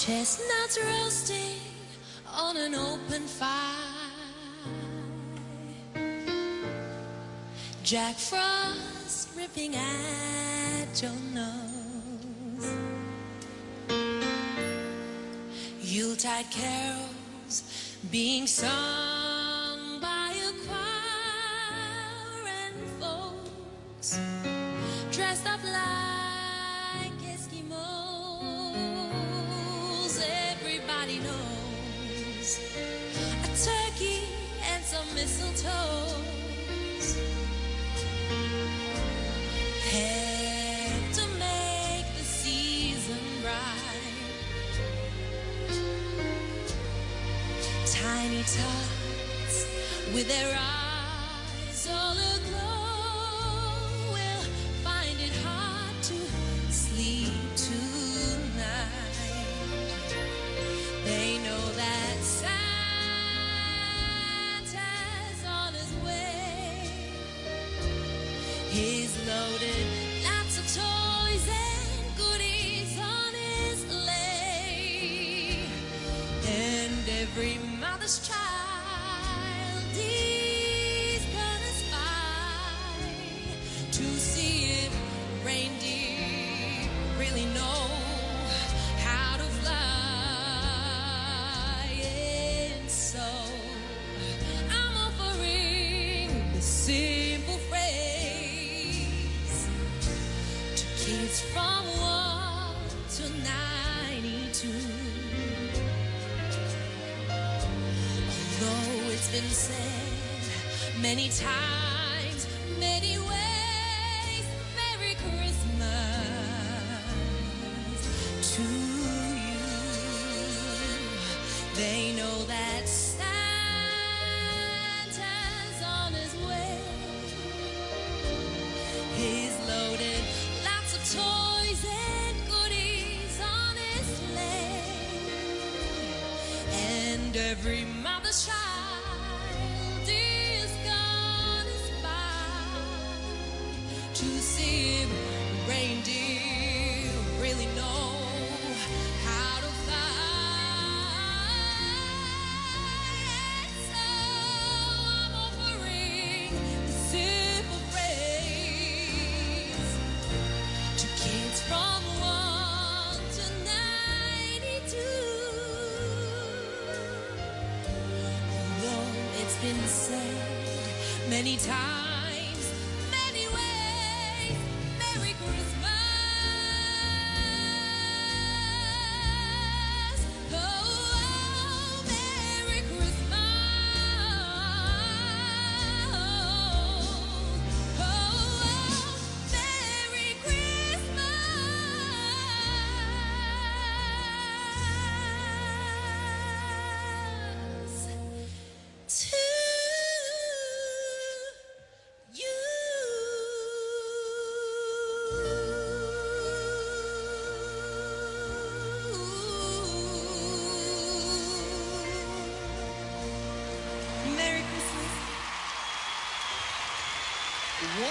Chestnuts roasting on an open fire, Jack Frost ripping at your nose, Yuletide carols being sung by a choir, and folks dressed up like Eskimos. Everybody knows a turkey and some mistletoes help to make the season bright. Tiny tots with their eyes all aglow will find it hard to sleep tonight. They know that Santa's on his way. He's loaded lots of toys and goodies on his sleigh, and every mother's child is gonna spy to see if reindeer really know how to fly. And so I'm offering the simple phrase to kids from 1 to 92. Although it's been said many times, many ways, Merry Christmas to you. They know that Santa's on his way. He's loaded lots of toys and goodies on his sleigh, and every mother's child is gonna spy to see if reindeer really know how to fly. So I'm offering the simple phrase to kids from 1 to 92. Although it's been said many times,